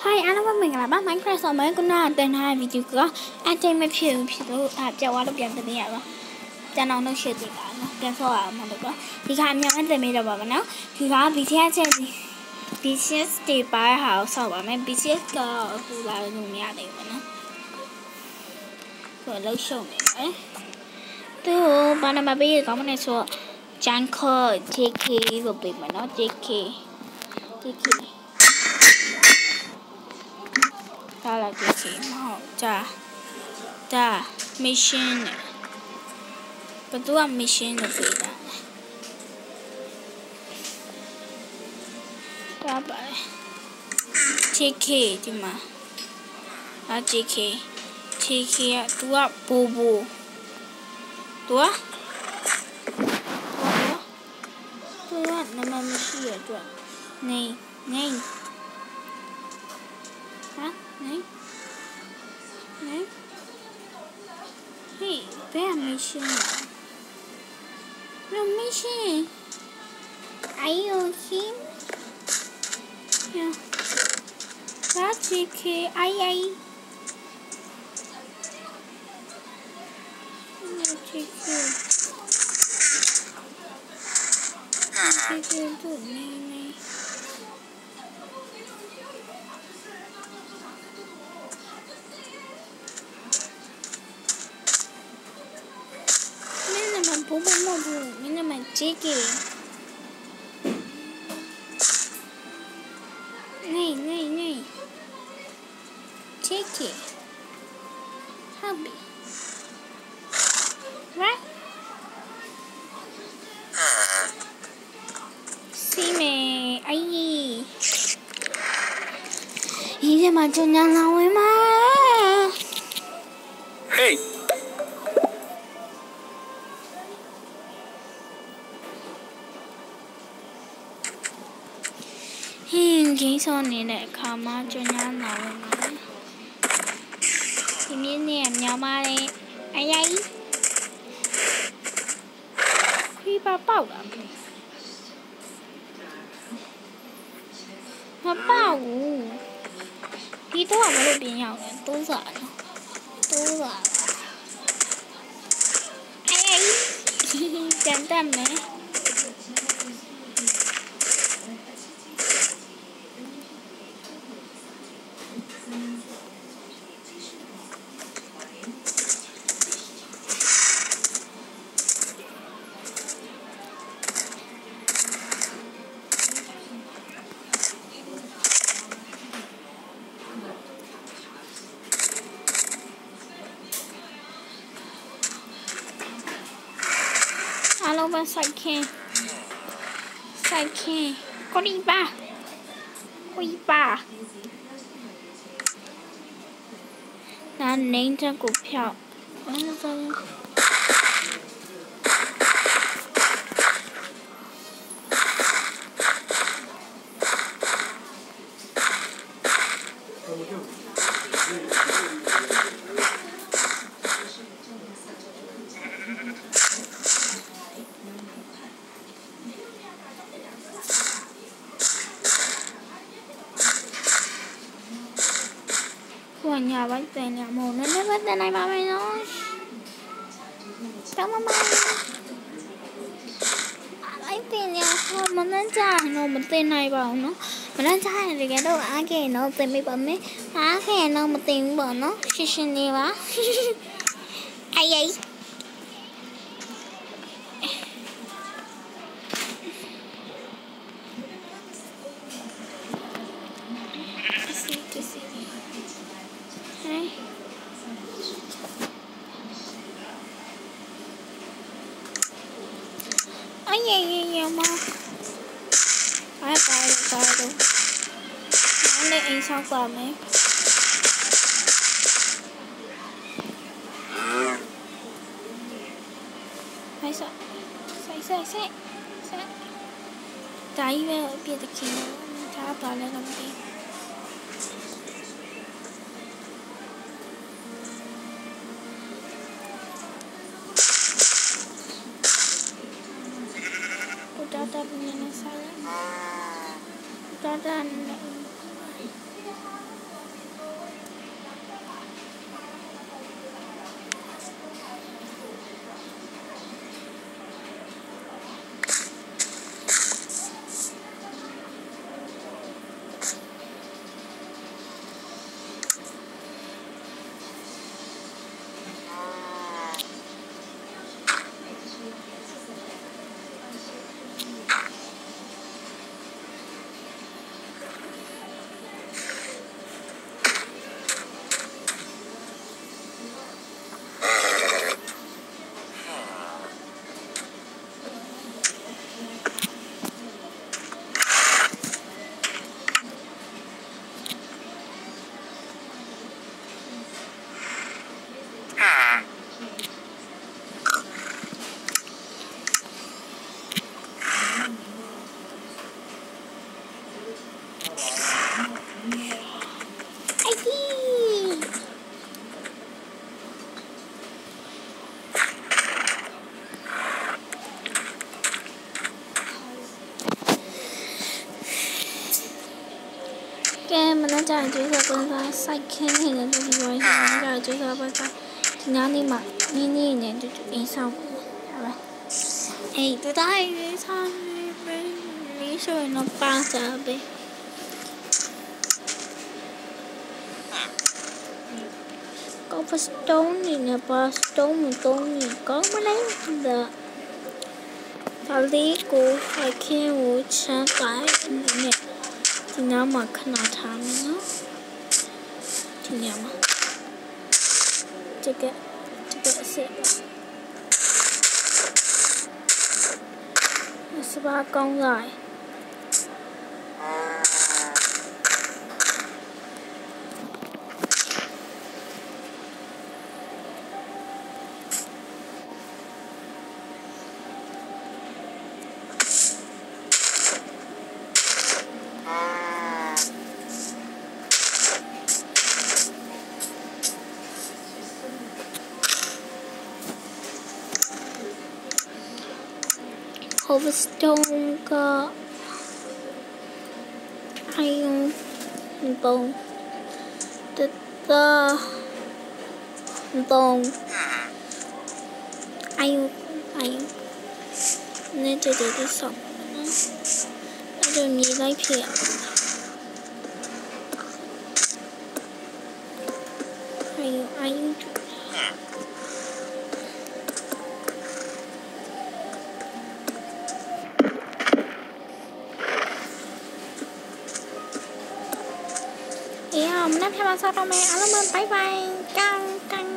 Hi အားလုံးပဲမင်္ဂလာပါ Minecraft ဆော်မဲခုနကတင်ထားတဲ့ဗီဒီယိုကအချိန်မဖြစ်ဘူးဖြစ်လို့ပြောက်သွားလို့ပြန်တင်နေရပါကျွန်တော်တို့ရှေ့တင်တာနော်ပြန်ဆော့ရအောင်မလို့ဒီကအများနဲ့တင်မိတော့ပါမနော်ဒီက BTS ချက် BTS တွေပါဟာဆော့ပါမယ် BTS ကအခုလာလို့မရသေးဘူးနော်ဆိုတော့ရှုံနေတယ်သူဘာနာမပေးရကောင်းမလဲဆိုတော့ Junko JK လို့ပေးမယ်နော် JK ဒါလာကြည့်မဟုတ်ဒါ mission ဘယ်သူက mission လို့ပေးတာဒါပါလေ JK ဒီမှာJK ကသူကဘူသူကနာမည်မရှိရအတွက်နေHey, where mission? No mission. Are you him? Yeah. That's okay. I. Minimum JK. Nay. JK. Hubby. Right? See me. Ay. Ini majunya lawe mah. Hey. Game ဆော့နေတဲ့အခါမှာကျွန်တော်နာဝင်ပါဒီမြင်းနဲ့မြောင်းပါတယ်အရိုက်ခရီးပါပေါက်လာပြီမပေါက်ဘူးဒီတော့မလို့ပြင်ရောက်တယ်တိုးစားအရိုက်ကြံတတ်မယ်အားလုံးပဲစိုက်ခင်းကိုရီပါနာနေတက်ကိုဖြောက်ညာဘက်တင်ရမို့နည်းနည်းပဲတင်နိုင်ပါမယ်နော်တောင်းမလိုက်တင်ရမနှမ်းကြတော့မတင်နိုင်ပါဘူးနော်မနှမ်းကြရင်တကယ်တော့အားခဲ့တော့တင်မိပါမယ်အားခဲ့တော့မတင်ဘူးပေါ့နော်ရှင်းနေပါအေးမအားပါတော့နားလေးအိမ်ဆောက်ပါမယ်ဆိုင်ဒါကြီးပဲအပြည့်တခင်ဒါပါလဲတော့မသိDada နဲ့ဆိုင်ဒါ cái mình đã trả chú sợ bên phải sai khen thì là tôi rồi mình trả chú sợ bên phải thì nó đi mặc ni này tôi đi sau rồi ê tôi thấy sao lý rồi nó ba giờ đi có phải stone gì nè ba stone một con gì có mới lấy được và lý của phải khen của cha cái nè thì nó mà khả năng tham nó thì nhớ mà cái sẽ ba con rồi Overstone có ai bông bông ai nên tôi để đi sống rồi mình lấy phiền ai mình nắp theo sao đâu mẹ alo bye bye căng